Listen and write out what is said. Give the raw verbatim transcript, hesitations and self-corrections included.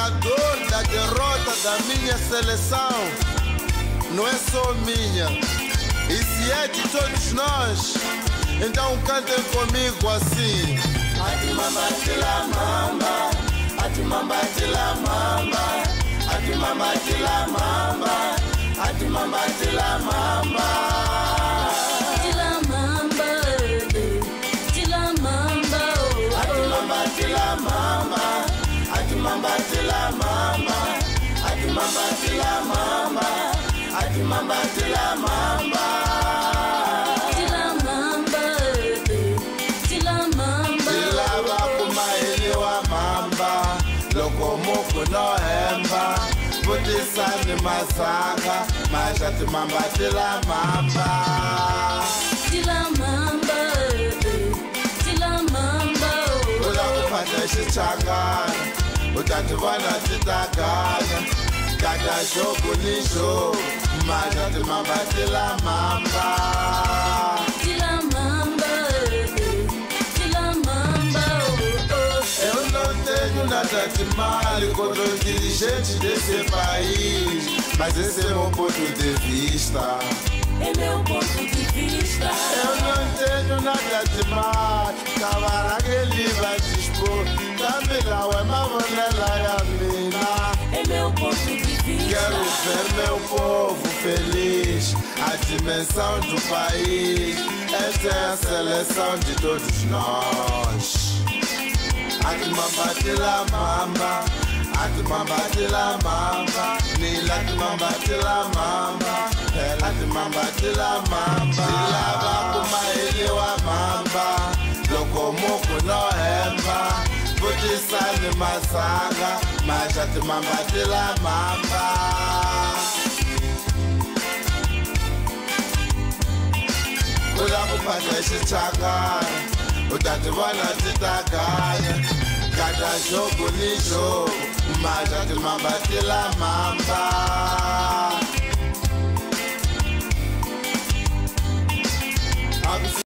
a dor da derrota da minha seleção não é só minha, e se é de todos nós, então cantem comigo assim. Atimamba tila mamba, atimamba tila mamba, atimamba tila mamba, atimamba tila mamba. Tila mamba, tila mamba, atimamba tila mamba, atimamba tila mamba, atimamba tila mamba, atimamba tila mamba. tila mamba, tila mamba. Tilava kumaili wa mamba, loko muku no hemba, vutisani masanga, mashati mamba tila mamba. Tila mamba, tila mamba, Ula kupata shichangana, utativana titakana, kata shoku nisho, mashati mamba tila mamba. tila mamba, tila mamba, Eu não tenho nada de mal contra os dirigentes desse país, mas esse é meu ponto de vista. é meu ponto de vista. Eu não tenho nada de mal, cavara que ele vai dispor, Camila é mavanela e a mina. É meu ponto de vista. Quero ver meu povo feliz, a dimensão do país, esta é a seleção de todos nós. Atimamba tila mamba, atimamba tila mamba, nila atimamba tila mamba, ela atimamba tila mamba. Tilava kumaili wa mamba, loko muku no hemba, vutisani masanga, masha atimamba tila mamba. Kula kupata shichangana, utativana titakanya, kata shoku nisho, masha atimamba tila mamba.